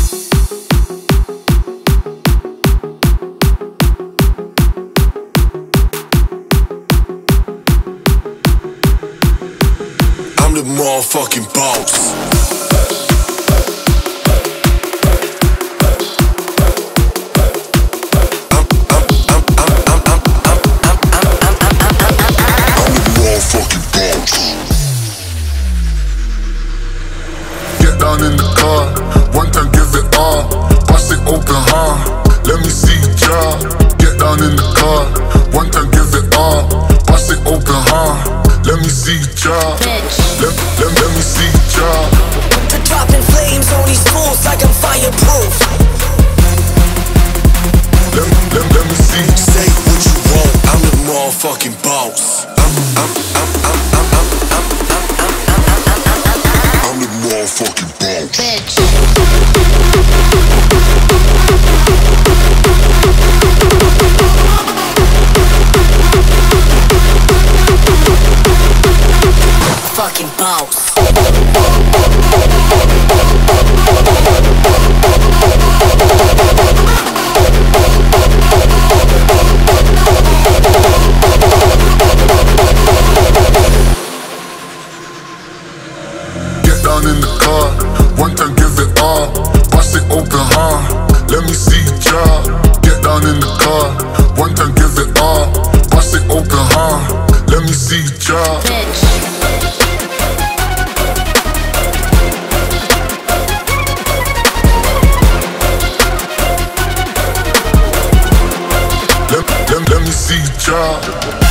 I'm the motherfucking boss. Get down in the car, one time give it all. Bust it open, huh? Let me see ya. Get down in the car, one time give it all. Bust it open, huh? Let me see ya. Let me see ya. To dropping flames on these fools like I'm fireproof. Let me see. Say what you want, I'm the motherfucking boss. I'm the motherfucking boss. Fucking boss. Get down in the car, one time give it all. Bust it open, huh? Let me see ya. Get down in the car, one time give it all. Bust it open, huh? Let me see ya. Let me see ya.